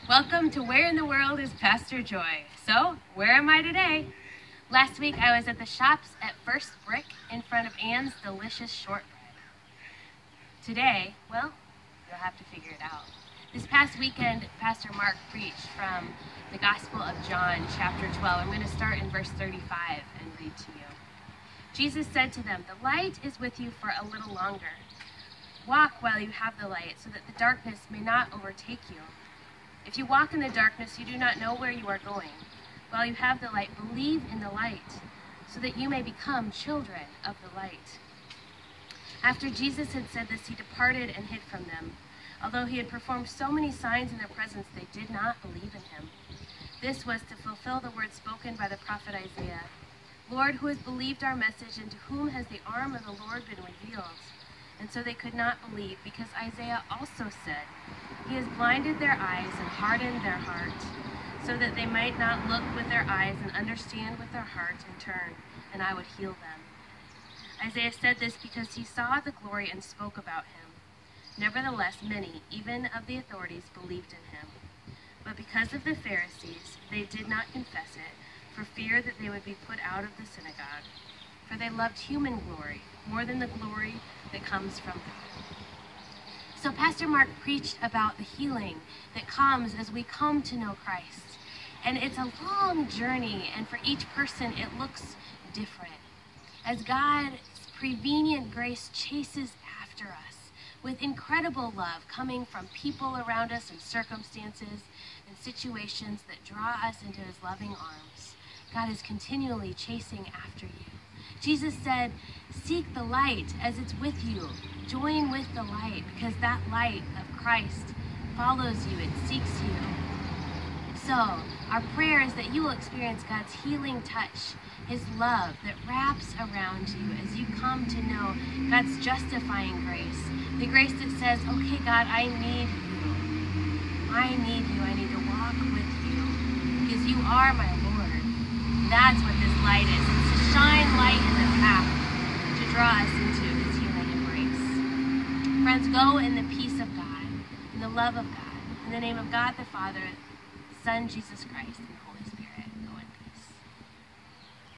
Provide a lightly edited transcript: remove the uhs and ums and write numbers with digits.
Welcome to Where in the World is Pastor Joy? So, where am I today? Last week I was at the shops at First Brick in front of Anne's Delicious Shortbread. Today, well, you'll have to figure it out. This past weekend, Pastor Mark preached from the Gospel of John, chapter 12. I'm going to start in verse 35 and read to you. Jesus said to them, "The light is with you for a little longer. Walk while you have the light, so that the darkness may not overtake you. If you walk in the darkness, you do not know where you are going. While you have the light, believe in the light, so that you may become children of the light." After Jesus had said this, he departed and hid from them. Although he had performed so many signs in their presence, they did not believe in him. This was to fulfill the word spoken by the prophet Isaiah. "Lord, who has believed our message, and to whom has the arm of the Lord been revealed?" And so they could not believe, because Isaiah also said, "He has blinded their eyes and hardened their heart, so that they might not look with their eyes and understand with their heart and turn, and I would heal them." Isaiah said this because he saw the glory and spoke about him. Nevertheless, many, even of the authorities, believed in him. But because of the Pharisees, they did not confess it, for fear that they would be put out of the synagogue. For they loved human glory more than the glory that comes from God. So Pastor Mark preached about the healing that comes as we come to know Christ. And it's a long journey, and for each person it looks different. As God's prevenient grace chases after us with incredible love coming from people around us and circumstances and situations that draw us into his loving arms, God is continually chasing after you. Jesus said, "Seek the light as it's with you. Join with the light, because that light of Christ follows you. It seeks you." So, our prayer is that you will experience God's healing touch, his love that wraps around you as you come to know God's justifying grace. The grace that says, "Okay, God, I need you. I need you. I need to walk with you, because you are my Lord." That's what this light is. It's to shine light in the path to draw us into his healing embrace. Friends, go in the peace of God, in the love of God, in the name of God the Father, Son, Jesus Christ,